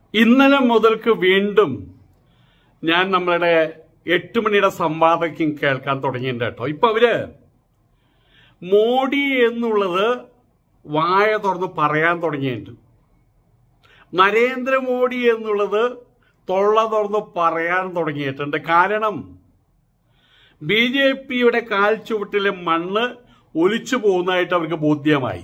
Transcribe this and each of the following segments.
ഇന്നലെ മുതൽക്ക് വീണ്ടും ഞാൻ നമ്മളുടെ 8 മണിയുടെ സംവാദക്കും കേൾക്കാൻ തുടങ്ങിയിട്ടുണ്ട് കേട്ടോ. ഇപ്പൊ അവര് മോഡി എന്നുള്ളത് വായ തുറന്ന് പറയാൻ തുടങ്ങിയിട്ടുണ്ട്. നരേന്ദ്രമോദി എന്നുള്ളത് തൊള്ള തുറന്ന് പറയാൻ തുടങ്ങിയിട്ടുണ്ട്. കാരണം BJPയുടെ കാൽ ചുവട്ടിലെ മണ്ണ് ഒലിച്ചു പോകുന്നതായിട്ട് അവർക്ക് ബോധ്യമായി.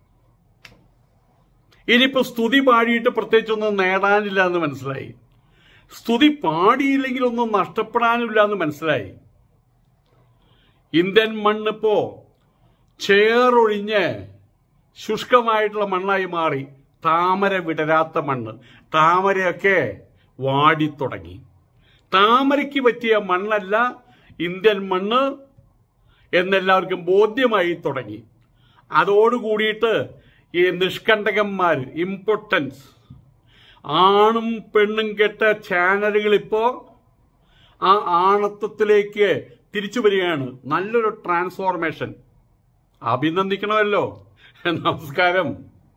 ഇനിയിപ്പോ സ്തുതി പാടിയിട്ട് പ്രത്യേകിച്ചൊന്നും നേടാനില്ല എന്ന് മനസ്സിലായി. സ്തുതി പാടിയില്ലെങ്കിൽ ഒന്നും നഷ്ടപ്പെടാനില്ല എന്ന് മനസ്സിലായി. ഇന്ത്യൻ മണ്ണിപ്പോ ചേറൊഴിഞ്ഞ് ശുഷ്കമായിട്ടുള്ള മണ്ണായി മാറി. താമര വിടരാത്ത മണ്ണ്. താമരയൊക്കെ വാടിത്തുടങ്ങി. താമരയ്ക്ക് പറ്റിയ മണ്ണല്ല ഇന്ത്യൻ മണ്ണ് എന്നെല്ലാവർക്കും ബോധ്യമായി തുടങ്ങി. അതോടുകൂടിയിട്ട് ഈ നിഷ്കണ്ടകന്മാർ, ഇമ്പോർട്ടൻസ്, ആണും പെണ്ണും കെട്ട ചാനലുകൾ ഇപ്പോ ആ ആണത്വത്തിലേക്ക് തിരിച്ചു വരികയാണ്. നല്ലൊരു ട്രാൻസ്ഫോർമേഷൻ. അഭിനന്ദിക്കണമല്ലോ. നമസ്കാരം.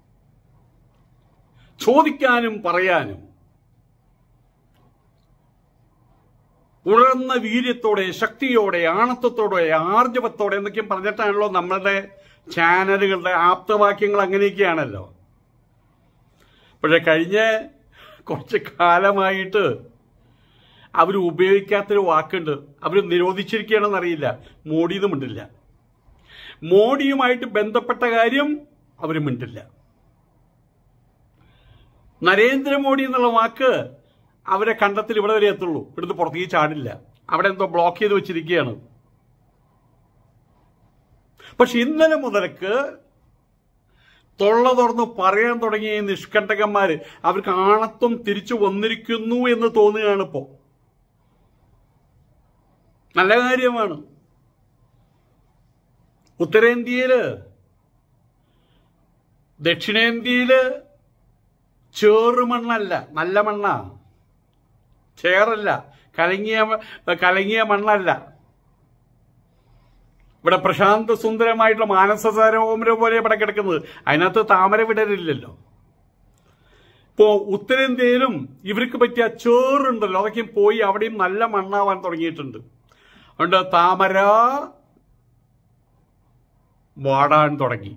ചോദിക്കാനും പറയാനും ഉണർന്ന വീര്യത്തോടെ, ശക്തിയോടെ, ആണത്വത്തോടെ, ആർജവത്തോടെ എന്നൊക്കെയും പറഞ്ഞിട്ടാണല്ലോ നമ്മളുടെ ചാനലുകളുടെ ആപ്തവാക്യങ്ങൾ. അങ്ങനെയൊക്കെയാണല്ലോ. പക്ഷെ കഴിഞ്ഞ കുറച്ച് കാലമായിട്ട് അവർ ഉപയോഗിക്കാത്തൊരു വാക്കുണ്ട്. അവർ നിരോധിച്ചിരിക്കുകയാണെന്നറിയില്ല. മോഡിന്ന് മിണ്ടില്ല. മോഡിയുമായിട്ട് ബന്ധപ്പെട്ട കാര്യം അവർ മിണ്ടില്ല. നരേന്ദ്രമോദി എന്നുള്ള വാക്ക് അവരെ കണ്ടത്തിൽ ഇവിടെ വരെ എത്തുള്ളൂ. ഇവിടുന്ന് പുറത്തേക്ക് ചാടില്ല. അവിടെ എന്തോ ബ്ലോക്ക് ചെയ്ത് വെച്ചിരിക്കുകയാണ്. പക്ഷെ ഇന്നലെ മുതൽക്ക് തൊള്ള തുറന്ന് പറയാൻ തുടങ്ങിയ നിഷ്കണ്ടകന്മാര് അവർക്ക് ആണത്വം തിരിച്ചു വന്നിരിക്കുന്നു എന്ന് തോന്നുകയാണ് ഇപ്പോ. നല്ല കാര്യമാണ്. ഉത്തരേന്ത്യയില്, ദക്ഷിണേന്ത്യയില് ചേറുമണ്ണല്ല, നല്ല മണ്ണാ. ചേറല്ല, കലങ്ങിയ മണ്ണല്ല. ഇവിടെ പ്രശാന്ത സുന്ദരമായിട്ടുള്ള മാനസ സരോവരം പോലെ ഇവിടെ കിടക്കുന്നത്. അതിനകത്ത് താമര വിടരില്ലല്ലോ. ഇപ്പോ ഉത്തരേന്ത്യയിലും ഇവർക്ക് പറ്റിയ ചേറുണ്ടല്ലോ, അതൊക്കെ പോയി അവിടെയും നല്ല മണ്ണാവാൻ തുടങ്ങിയിട്ടുണ്ട്. അതുകൊണ്ട് താമര വാടാൻ തുടങ്ങി.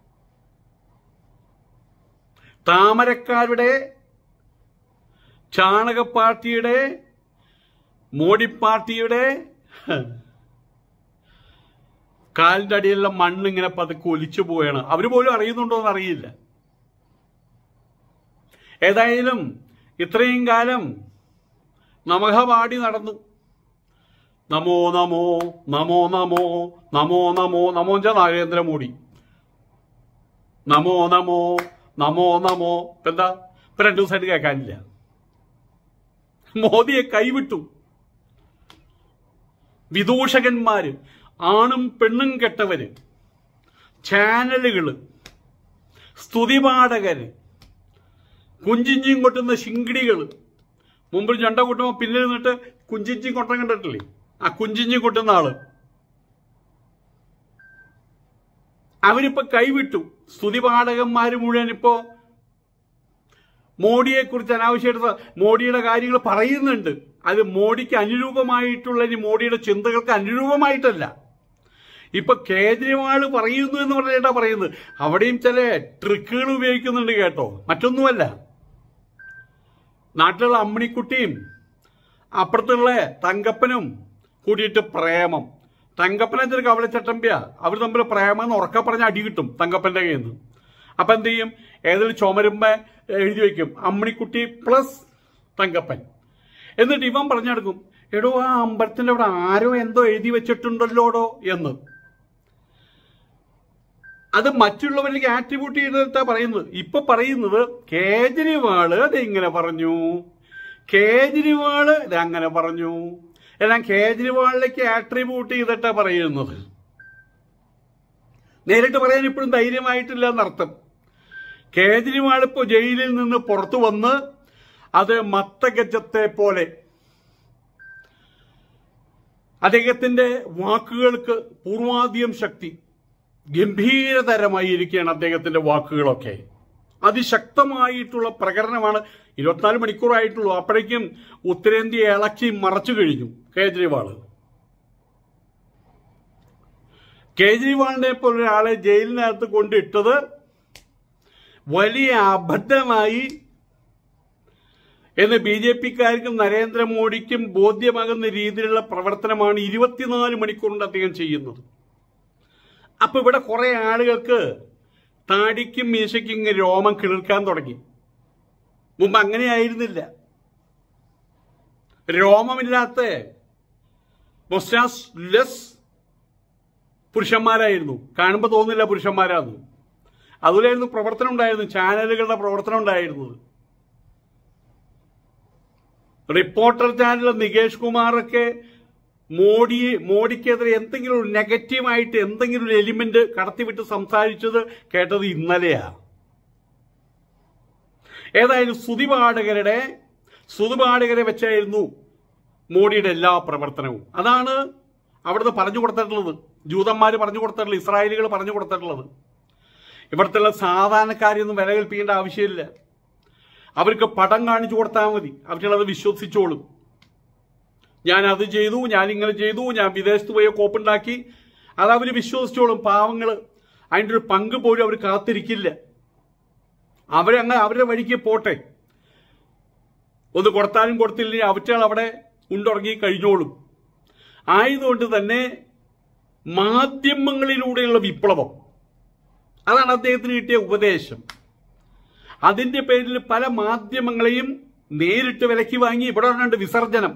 താമരക്കാരുടെ, ചാണക പാർട്ടിയുടെ, മോഡി പാർട്ടിയുടെ കാലിന്റെ അടിയിലുള്ള മണ്ണ് ഇങ്ങനെ പതുക്കെ ഒലിച്ചു പോവുകയാണ്. അവർ പോലും അറിയുന്നുണ്ടോ എന്ന് അറിയില്ല. ഏതായാലും ഇത്രയും കാലം നമഃ പാടി നടന്നു. നമോ നമോ നമോ നമോ നമോ നമോ നമോ വെച്ചാൽ നരേന്ദ്രമോദി. നമോ നമോ നമോ നമോ. എന്താ ഇപ്പൊ 2 ദിവസമായിട്ട് കേൾക്കാനില്ല. മോദിയെ കൈവിട്ടു. വിദൂഷകന്മാര്, ആണും പെണ്ണും കെട്ടവര്, ചാനലുകള്, സ്തുതിപാഠകര്, കുഞ്ചിഞ്ചിയും കൊട്ടുന്ന ശിങ്കിടികള്. മുമ്പിൽ ചെണ്ട കൊട്ടുമ്പോൾ പിന്നിൽ നിന്നിട്ട് കുഞ്ചിഞ്ചിയും കൊട്ടം കണ്ടിട്ടില്ലേ? ആ കുഞ്ചിഞ്ചി കൊട്ടുന്ന ആള് അവരിപ്പോ കൈവിട്ടു. സ്തുതിപാഠകന്മാര് മുഴുവൻ ഇപ്പോ മോഡിയെ കുറിച്ച് അനാവശ്യമായിട്ട് മോഡിയുടെ കാര്യങ്ങൾ പറയുന്നുണ്ട്. അത് മോഡിക്ക് അനുരൂപമായിട്ടുള്ള, ഇനി മോഡിയുടെ ചിന്തകൾക്ക് അനുരൂപമായിട്ടല്ല. ഇപ്പൊ കേജ്രിവാൾ പറയുന്നു എന്ന് പറഞ്ഞിട്ടാ പറയുന്നത്. അവിടെയും ചില ട്രിക്കുകൾ ഉപയോഗിക്കുന്നുണ്ട് കേട്ടോ. മറ്റൊന്നുമല്ല, നാട്ടിലുള്ള അമ്മിണിക്കുട്ടിയും അപ്പുറത്തുള്ള തങ്കപ്പനും കൂടിയിട്ട് പ്രേമം. തങ്കപ്പനെ കവലച്ചട്ടമ്പ്യ. അവർ തമ്മിൽ പ്രേമം എന്ന് ഉറക്കെ പറഞ്ഞ അടി കിട്ടും തങ്കപ്പന്റെ കയ്യിൽ നിന്ന്. അപ്പൊ എന്ത് ചെയ്യും? ഏതൊരു ചുമരുമ്പ എഴുതി വയ്ക്കും അമ്മിണിക്കുട്ടി പ്ലസ് തങ്കപ്പൻ. എന്നിട്ട് ഇവൻ പറഞ്ഞെടുക്കും, എടോ ആ അമ്പലത്തിന്റെ അവിടെ ആരോ എന്തോ എഴുതി വെച്ചിട്ടുണ്ടല്ലോടോ എന്ന്. അത് മറ്റുള്ളവരിലേക്ക് ആട്രിബ്യൂട്ട് ചെയ്തിട്ടാ പറയുന്നത്. ഇപ്പൊ പറയുന്നത് കേജ്രിവാള് അത് ഇങ്ങനെ പറഞ്ഞു, കേജ്രിവാള് ഇത് അങ്ങനെ പറഞ്ഞു, എല്ലാം കേജ്രിവാളിലേക്ക് ആട്രിബ്യൂട്ട് ചെയ്തിട്ടാ പറയുന്നത്. നേരിട്ട് പറയാൻ ഇപ്പോഴും ധൈര്യമായിട്ടില്ല എന്നർത്ഥം. കേജ്രിവാൾ ഇപ്പോ ജയിലിൽ നിന്ന് പുറത്തു വന്ന് അത് മത്തഗജത്തെ പോലെ അദ്ദേഹത്തിന്റെ വാക്കുകൾക്ക് പൂർവാധികം ശക്തി, ഗംഭീരതരമായിരിക്കുകയാണ് അദ്ദേഹത്തിന്റെ വാക്കുകളൊക്കെ. അതിശക്തമായിട്ടുള്ള പ്രകടനമാണ്. 24 മണിക്കൂറായിട്ടുള്ളൂ. അപ്പോഴേക്കും ഉത്തരേന്ത്യ ഇളക്കി മറച്ചു കഴിഞ്ഞു കേജ്രിവാളിനെ പോലൊരാളെ ജയിലിനകത്ത് കൊണ്ടിട്ടത് വലിയ അബദ്ധമായി എന്ന് BJPക്കാർക്കും നരേന്ദ്രമോദിക്കും ബോധ്യമാകുന്ന രീതിയിലുള്ള പ്രവർത്തനമാണ് 24 മണിക്കൂറിന്റെ അദ്ദേഹം ചെയ്യുന്നത്. അപ്പൊ ഇവിടെ കുറെ ആളുകൾക്ക് താടിക്കും മീശയ്ക്കും ഇങ്ങനെ രോമം കിളിർക്കാൻ തുടങ്ങി. മുമ്പ് അങ്ങനെയായിരുന്നില്ല. രോമമില്ലാത്ത മൊസ്റ്റാസ് ലെസ് പുരുഷന്മാരായിരുന്നു. കാണുമ്പോൾ തോന്നില്ല പുരുഷന്മാരായിരുന്നു. അതുപോലെയായിരുന്നു പ്രവർത്തനം ഉണ്ടായിരുന്നു, ചാനലുകളുടെ പ്രവർത്തനം ഉണ്ടായിരുന്നത്. റിപ്പോർട്ടർ ചാനൽ നികേഷ് കുമാറൊക്കെ മോഡിക്കെതിരെ എന്തെങ്കിലും ഒരു നെഗറ്റീവായിട്ട് എന്തെങ്കിലും ഒരു എലിമെന്റ് കടത്തിവിട്ട് സംസാരിച്ചത് കേട്ടത് ഇന്നലെയാ. ഏതായാലും സ്തുതിപാഠകരെ വെച്ചായിരുന്നു മോഡിയുടെ എല്ലാ പ്രവർത്തനവും. അതാണ് അവിടുന്ന് പറഞ്ഞു കൊടുത്തിട്ടുള്ളത്. ജൂതന്മാർ പറഞ്ഞു കൊടുത്തിട്ടുള്ളത്, ഇസ്രായേലികൾ പറഞ്ഞു കൊടുത്തിട്ടുള്ളത്. ഇവിടുത്തെ സാധാരണക്കാരെയൊന്നും വില കൽപ്പിക്കേണ്ട ആവശ്യമില്ല. അവർക്ക് പടം കാണിച്ചു കൊടുത്താൽ മതി, അവർക്കത് വിശ്വസിച്ചോളും. ഞാൻ അത് ചെയ്തു, ഞാൻ ഇങ്ങനെ ചെയ്തു, ഞാൻ വിദേശത്ത് പോയി കോപ്പുണ്ടാക്കി, അത് അവർ വിശ്വസിച്ചോളും. പാവങ്ങൾ അതിൻ്റെ ഒരു പങ്ക് പോലും അവർ കാത്തിരിക്കില്ല. അവരുടെ വഴിക്ക് പോട്ടെ. ഒന്ന് കൊടുത്താലും കൊടുത്തില്ലെങ്കിൽ അവറ്റകൾ അവിടെ ഉണ്ടുറങ്ങി കഴിഞ്ഞോളും. ആയതുകൊണ്ട് തന്നെ മാധ്യമങ്ങളിലൂടെയുള്ള വിപ്ലവം, അതാണ് അദ്ദേഹത്തിന് കിട്ടിയ ഉപദേശം. അതിന്റെ പേരിൽ പല മാധ്യമങ്ങളെയും നേരിട്ട് വിലക്കി വാങ്ങി. ഇവിടെ ഉണ്ട് വിസർജനം.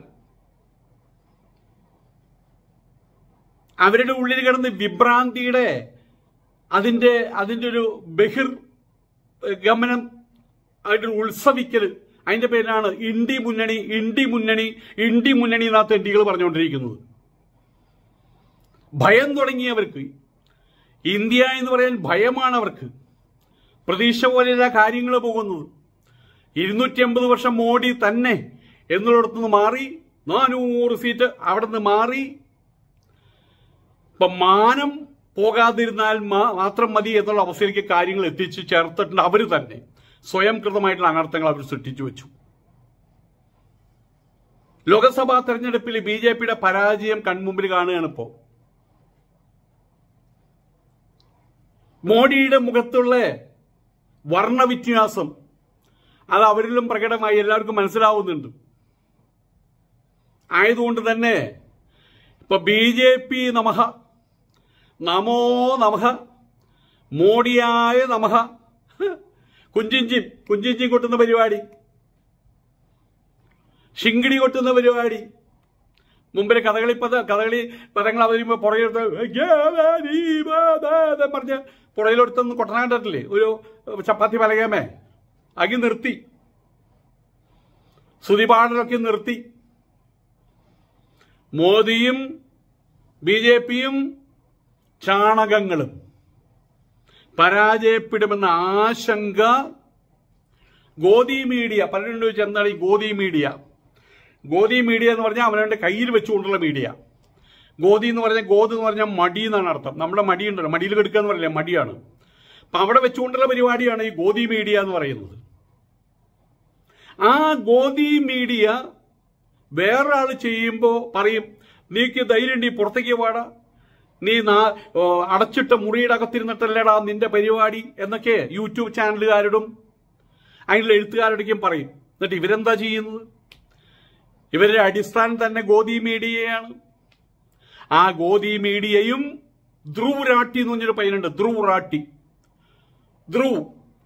അവരുടെ ഉള്ളിൽ കിടന്ന് വിഭ്രാന്തിയുടെ അതിന്റെ ഒരു ബഹിർഗമനം, അതിന്റെ ഉത്സവിക്കൽ, അതിന്റെ പേരിലാണ് ഇന്ത്യ മുന്നണി എന്നകത്ത് ഇന്ത്യകൾ പറഞ്ഞുകൊണ്ടിരിക്കുന്നത്. ഭയം തുടങ്ങിയവർക്ക്, ഇന്ത്യ എന്ന് പറയാൻ ഭയമാണ് അവർക്ക്. പ്രതീക്ഷ പോലെയല്ല കാര്യങ്ങൾ പോകുന്നത്. 250 വർഷം മോഡി തന്നെ എന്നുള്ളിടത്തു നിന്ന് മാറി 400 സീറ്റ് അവിടെ നിന്ന് മാറി. ഇപ്പൊ മാനം പോകാതിരുന്നാൽ മാത്രം മതി എന്നുള്ള അവസ്ഥയിലേക്ക് കാര്യങ്ങൾ എത്തിച്ചു ചേർത്തിട്ടുണ്ട്. അവർ തന്നെ സ്വയം കൃതമായിട്ടുള്ള അനർത്ഥങ്ങൾ അവർ സൃഷ്ടിച്ചു വെച്ചു. ലോക്സഭാ തെരഞ്ഞെടുപ്പിൽ BJPയുടെ പരാജയം കൺമുമ്പിൽ കാണുകയാണ് ഇപ്പോൾ. മോഡിയുടെ മുഖത്തുള്ള വർണ്ണവ്യത്യാസം അത് അവരിലും പ്രകടമായി എല്ലാവർക്കും മനസ്സിലാവുന്നുണ്ട്. ആയതുകൊണ്ട് തന്നെ ഇപ്പൊ BJP നമഃ, നമോ നമഃ, മോഡിയായ നമഃ, കുഞ്ചിഞ്ചി കൊട്ടുന്ന പരിപാടി, ശിങ്കിടി കൊട്ടുന്ന പരിപാടി, മുമ്പിലെ കഥകളി പദങ്ങൾ അവതരിക്കുമ്പോൾ പുറകെടുത്ത് പറഞ്ഞ് പുറകിലെടുത്തൊന്ന് കൊട്ടന കണ്ടിട്ടില്ലേ? ഒരു ചപ്പാത്തി പലകേമേ അകി നിർത്തി, സ്തുതിപാഠനൊക്കെ നിർത്തി. മോദിയും BJPയും ചാണകങ്ങളും പരാജയപ്പെടുമെന്ന ആശങ്ക ഗോദി മീഡിയ, പലരും ചോദിച്ചാൽ എന്താണ് ഈ ഗോദി മീഡിയ? ഗോദി മീഡിയ എന്ന് പറഞ്ഞാൽ അവനവന്റെ കയ്യിൽ വെച്ചുകൊണ്ടുള്ള മീഡിയ. ഗോദി എന്ന് പറഞ്ഞാൽ എന്ന് പറഞ്ഞാൽ മടി എന്നാണ് അർത്ഥം. നമ്മുടെ മടിയുണ്ടല്ലോ, മടിയിൽ കെടുക്കുക എന്ന് പറയില്ലേ, മടിയാണ്. അപ്പൊ അവിടെ വെച്ചുകൊണ്ടുള്ള പരിപാടിയാണ് ഈ ഗോദി മീഡിയ എന്ന് പറയുന്നത്. ആ ഗോദി മീഡിയ വേറൊരാൾ ചെയ്യുമ്പോൾ പറയും, നീക്ക് ധൈര്യം, നീ പുറത്തേക്ക് പാടാ, നീ അടച്ചിട്ട മുറിയുടെ അകത്തിരുന്നിട്ടല്ലേടാ നിന്റെ പരിപാടി എന്നൊക്കെ യൂട്യൂബ് ചാനലുകാരോടും അതിനുള്ള എഴുത്തുകാരോടൊക്കെയും പറയും. എന്നിട്ട് ഇവരെന്താ ചെയ്യുന്നത്? ഇവരുടെ അടിസ്ഥാനം തന്നെ ഗോദി മീഡിയയാണ്. ആ ഗോദി മീഡിയയും ധ്രുവ് റാട്ടി എന്ന് പറഞ്ഞൊരു പയ്യനുണ്ട്, ധ്രുവ് റാട്ടി, ധ്രുവ്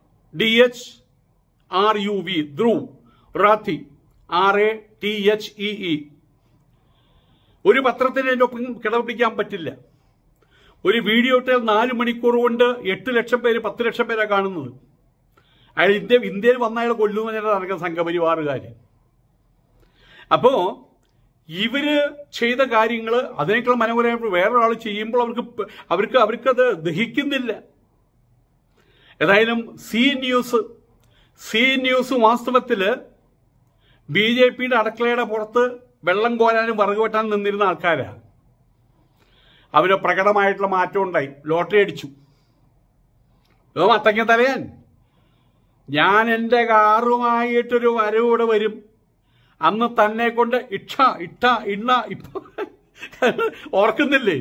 DHRUV, ധ്രുവ് റാത്തി RATHEE. ഒരു പത്രത്തിന് അതിൻ്റെ ഒപ്പം കിടപിടിക്കാൻ പറ്റില്ല. ഒരു വീഡിയോ ഇട്ടാൽ 4 മണിക്കൂർ കൊണ്ട് 8 ലക്ഷം പേര് 10 ലക്ഷം പേരാണ് കാണുന്നത്. അയാൾ ഇന്ത്യയിൽ വന്ന അയാൾ കൊല്ലുമെന്ന് പറഞ്ഞാൽ നടക്കുന്ന സംഘപരിവാറുകാര്. അപ്പോ ഇവര് ചെയ്ത കാര്യങ്ങൾ അതിനേക്കാൾ മനോഹരമായിട്ട് വേറൊരാൾ ചെയ്യുമ്പോൾ അവർക്കത് ദഹിക്കുന്നില്ല. ഏതായാലും സി ന്യൂസ് വാസ്തവത്തില് BJPയുടെ അടുക്കളയുടെ പുറത്ത് വെള്ളം കോരാനും വിറക് വെട്ടാനും നിന്നിരുന്ന ആൾക്കാരാ. അവര് പ്രകടമായിട്ടുള്ള മാറ്റം ഉണ്ടായി. ലോട്ടറി അടിച്ചു. അത്തങ്ങ തലയാൻ ഞാൻ എൻ്റെ കാറുമായിട്ടൊരു വരവൂടെ വരും, അന്ന് തന്നെ കൊണ്ട് ഇണ്ണ ഇപ്പൊ ഓർക്കുന്നില്ലേ?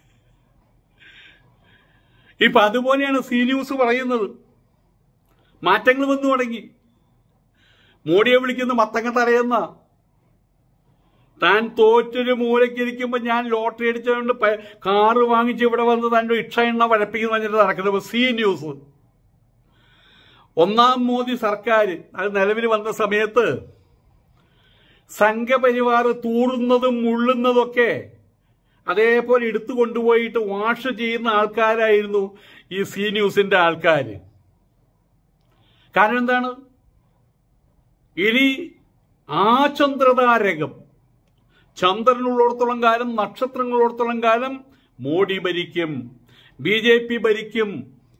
ഇപ്പൊ അതുപോലെയാണ് സി ന്യൂസ് പറയുന്നത്. മാറ്റങ്ങൾ വന്നു തുടങ്ങി. മോഡിയെ വിളിക്കുന്ന മത്തങ്ങ തറയുന്ന, താൻ തോറ്റൊരു മൂലക്കിരിക്കുമ്പോൾ ഞാൻ ലോട്ടറി അടിച്ചുകൊണ്ട് കാറ് വാങ്ങിച്ച് ഇവിടെ വന്ന് തൻ്റെ എണ്ണ വഴപ്പിക്കുന്ന പറഞ്ഞിട്ട് നടക്കുന്നത് സി ന്യൂസ്. ഒന്നാം മോദി സർക്കാർ അത് നിലവിൽ വന്ന സമയത്ത് സംഘപരിവാർ തൂറുന്നതും മുള്ളുന്നതൊക്കെ അതേപോലെ എടുത്തു കൊണ്ടുപോയിട്ട് വാഷ് ചെയ്യുന്ന ആൾക്കാരായിരുന്നു ഈ സി ന്യൂസിന്റെ ആൾക്കാർ. കാരണം എന്താണ്? ഇനി ആചന്ദ്രതാരകം, ചന്ദ്രനുള്ളിടത്തോളം കാലം, നക്ഷത്രങ്ങളുള്ളിടത്തോളം കാലം മോഡി ഭരിക്കും, BJP ഭരിക്കും.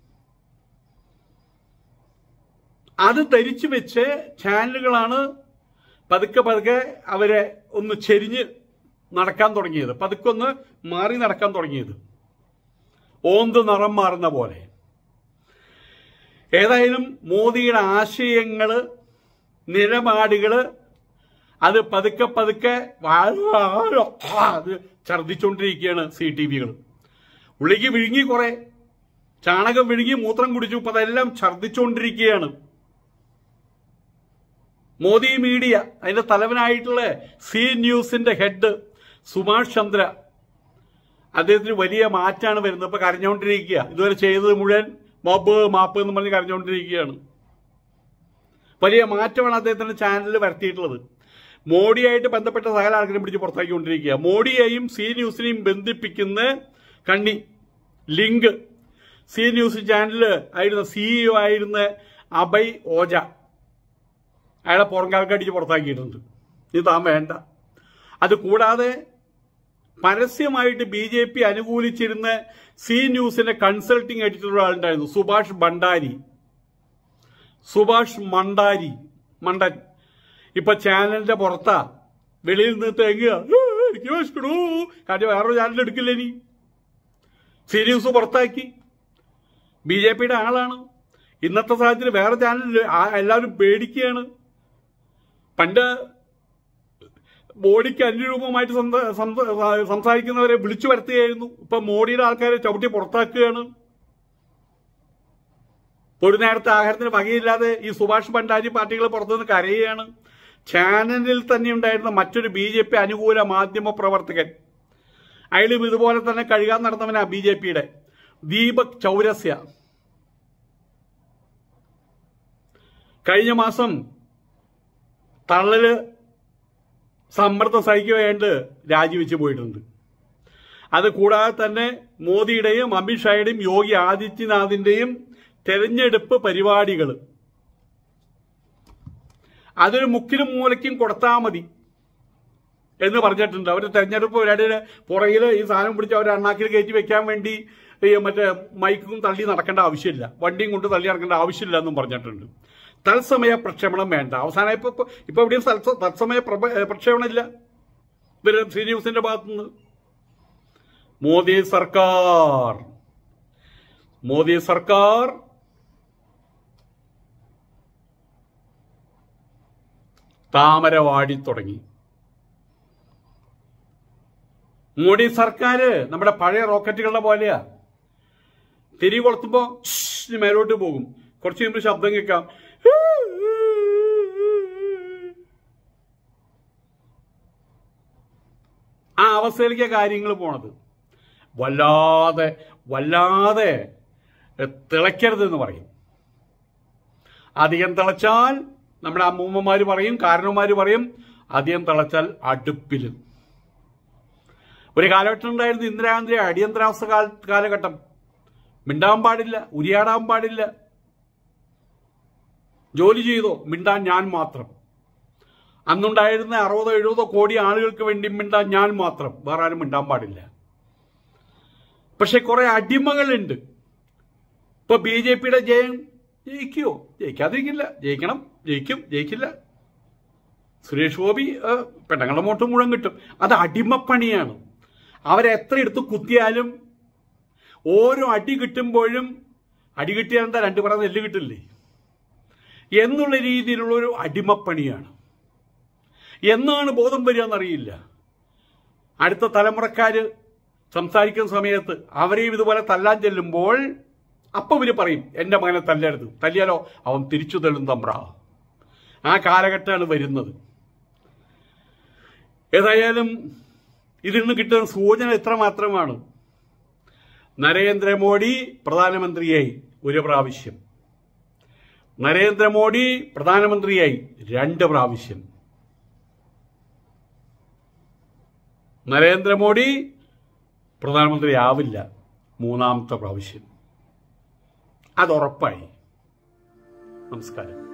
അത് ധരിച്ചു വെച്ച് ചാനലുകളാണ് പതുക്കെ പതുക്കെ അവരെ ഒന്ന് ചെരിഞ്ഞ് നടക്കാൻ തുടങ്ങിയത്, പതുക്കെ ഒന്ന് മാറി നടക്കാൻ തുടങ്ങിയത്, ഓന്ത് നിറം മാറുന്ന പോലെ. ഏതായാലും മോദിയുടെ ആശയങ്ങള്, നിലപാടുകള് അത് പതുക്കെ പതുക്കെ അത് ഛർദ്ദിച്ചുകൊണ്ടിരിക്കുകയാണ് CTVകൾ. ഉള്ളിക്ക് വിഴുങ്ങി, കുറെ ചാണകം വിഴുങ്ങി മൂത്രം കുടിച്ചു, ഇപ്പൊ അതെല്ലാം ഛർദ്ദിച്ചുകൊണ്ടിരിക്കുകയാണ്. മോദി മീഡിയ അതിന്റെ തലവനായിട്ടുള്ള സി ന്യൂസിന്റെ ഹെഡ് സുഭാഷ് ചന്ദ്ര, അദ്ദേഹത്തിന് വലിയ മാറ്റാണ് വരുന്നത്. ഇപ്പൊ കരഞ്ഞുകൊണ്ടിരിക്കുക. ഇതുവരെ ചെയ്തത് മുഴുവൻ മാപ്പ് എന്ന് പറഞ്ഞ് കരഞ്ഞുകൊണ്ടിരിക്കുകയാണ്. വലിയ മാറ്റമാണ് അദ്ദേഹത്തിന്റെ ചാനലിൽ വരുത്തിയിട്ടുള്ളത്. മോഡിയായിട്ട് ബന്ധപ്പെട്ട സകല ആൾക്കാരും പിടിച്ച് പുറത്താക്കിക്കൊണ്ടിരിക്കുക. മോഡിയെയും സി ന്യൂസിനെയും ബന്ധിപ്പിക്കുന്ന കണ്ണി ലിങ്ക് സി ന്യൂസ് ചാനലിൽ ആയിരുന്ന CEO ആയിരുന്ന അഭയ് ഓജ, അയാളെ പുറങ്കാൽക്കടിച്ച് പുറത്താക്കിയിട്ടുണ്ട്. ഇത് താൻ വേണ്ട. അത് കൂടാതെ പരസ്യമായിട്ട് BJP അനുകൂലിച്ചിരുന്ന സി ന്യൂസിന്റെ കൺസൾട്ടിംഗ് എഡിറ്റർ ആളുണ്ടായിരുന്നു, സുഭാഷ് മണ്ടൻ. ഇപ്പൊ ചാനലിന്റെ പുറത്താ, വെളിയിൽ നിന്ന് തേങ്ങുക, എനിക്ക് വിശക്കണു, കാര്യം വേറൊരു ചാനൽ എടുക്കില്ല. ഇനി സി ന്യൂസ് പുറത്താക്കി. BJPയുടെ ആളാണ്. ഇന്നത്തെ സാഹചര്യത്തിൽ വേറെ ചാനൽ എല്ലാവരും പേടിക്കുകയാണ്. പണ്ട് മോഡിക്ക് അനുരൂപമായിട്ട് സംസാരിക്കുന്നവരെ വിളിച്ചു വരുത്തുകയായിരുന്നു. ഇപ്പൊ മോഡിയുടെ ആൾക്കാരെ ചവിട്ടി പുറത്താക്കുകയാണ്. ഒരു നേരത്തെ ആഹാരത്തിന് വകയില്ലാതെ ഈ സുഭാഷ് ഭണ്ഡാരി പാർട്ടികൾ പുറത്തുനിന്ന് കരയുകയാണ്. ചാനലിൽ തന്നെ ഉണ്ടായിരുന്ന മറ്റൊരു BJP അനുകൂല മാധ്യമ പ്രവർത്തകൻ, അയാളും ഇതുപോലെ തന്നെ കഴുകാൻ നടന്നവനാ BJPയുടെ ദീപക് ചൗരസ്യ. കഴിഞ്ഞ മാസം തള്ളല് സമ്മർദ്ദം സഹിക്കുകയായിട്ട് രാജിവെച്ച് പോയിട്ടുണ്ട്. അത് കൂടാതെ തന്നെ മോദിയുടെയും അമിത്ഷായുടെയും യോഗി ആദിത്യനാഥിന്റെയും തെരഞ്ഞെടുപ്പ് പരിപാടികൾ അതൊരു മുക്കിലും മൂലയ്ക്കും കൊടുത്താൽ മതി എന്ന് പറഞ്ഞിട്ടുണ്ട്. അവരുടെ തെരഞ്ഞെടുപ്പ് പരിപാടിയുടെ പുറകിൽ ഈ സാധനം പിടിച്ച് അവർ അണ്ണാക്കിൽ കയറ്റി വെക്കാൻ വേണ്ടി മറ്റേ മൈക്കും തള്ളി നടക്കേണ്ട ആവശ്യമില്ല, വണ്ടിയും കൊണ്ട് തള്ളി നടക്കേണ്ട ആവശ്യമില്ല എന്നും പറഞ്ഞിട്ടുണ്ട്. തത്സമയ പ്രക്ഷേപണം വേണ്ട. അവസാനം ഇപ്പൊ എവിടെയും തത്സമയ പ്രക്ഷേപണം ഇല്ല ഇവര് സി ന്യൂസിന്റെ ഭാഗത്തുനിന്ന്. മോദി സർക്കാർ താമരവാടി തുടങ്ങി. മോഡി സർക്കാർ നമ്മുടെ പഴയ റോക്കറ്റുകളുടെ പോലെയാ. തിരി കൊളുത്തുമ്പോ മേലോട്ട് പോകും, കുറച്ച് കഴിയുമ്പോൾ ശബ്ദം കേൾക്കാം. ആ അവസ്ഥയിലേക്ക് കാര്യങ്ങൾ പോണത്. വല്ലാതെ തിളയ്ക്കരുതെന്ന് പറയും. അധികം തിളച്ചാൽ നമ്മുടെ അമ്മൂമ്മമാര് പറയും, കാരണവന്മാര് പറയും, അധികം തിളച്ചാൽ അടുപ്പിലും. ഒരു കാലഘട്ടം ഉണ്ടായിരുന്നു, ഇന്ദിരാഗാന്ധി അടിയന്തരാവസ്ഥ കാലഘട്ടം. മിണ്ടാൻ പാടില്ല, ഉരിയാടാൻ പാടില്ല, ജോലി ചെയ്തോ, മിണ്ടാൻ ഞാൻ മാത്രം. അന്നുണ്ടായിരുന്ന 60-70 കോടി ആളുകൾക്ക് വേണ്ടി മിണ്ടാൻ ഞാൻ മാത്രം, വേറെ ആരും മിണ്ടാൻ പാടില്ല. പക്ഷെ കുറെ അടിമകളുണ്ട്. ഇപ്പൊ BJPയുടെ ജയം ജയിക്കുവോ? ജയിക്കാതിരിക്കില്ല. ജയിക്കണം, ജയിക്കില്ല. സുരേഷ് ഗോപി പെണ്ണുങ്ങളുടെ വോട്ട് മുഴുവൻ കിട്ടും. അത് അടിമപ്പണിയാണ്. അവരെത്ര എടുത്ത് കുത്തിയാലും ഓരോ അടി കിട്ടുമ്പോഴും, അടി കിട്ടിയാൽ എന്താ 2 പറ നെല്ല് കിട്ടില്ലേ? എന്നുള്ള രീതിയിലുള്ളൊരു അടിമപ്പണിയാണ്. എന്നാണ് ബോധം വരിക എന്നറിയില്ല. അടുത്ത തലമുറക്കാർ സംസാരിക്കുന്ന സമയത്ത് അവരെയും ഇതുപോലെ തല്ലാൻ ചെല്ലുമ്പോൾ അപ്പം ഇവർ പറയും, എൻ്റെ മകനെ തല്ലരുത്, തല്ലിയാലോ അവൻ തിരിച്ചു തള്ളും തമ്പ്ര. ആ കാലഘട്ടമാണ് വരുന്നത്. ഏതായാലും ഇതിൽ നിന്ന് കിട്ടുന്ന സൂചന ഇത്ര മാത്രമാണ്. നരേന്ദ്രമോദി പ്രധാനമന്ത്രിയായി ഒരു പ്രാവശ്യം, നരേന്ദ്രമോദി പ്രധാനമന്ത്രിയായി 2 പ്രാവശ്യം, നരേന്ദ്രമോദി പ്രധാനമന്ത്രിയാവില്ല 3ാമത്തെ പ്രാവശ്യം. അതുറപ്പായി. നമസ്കാരം.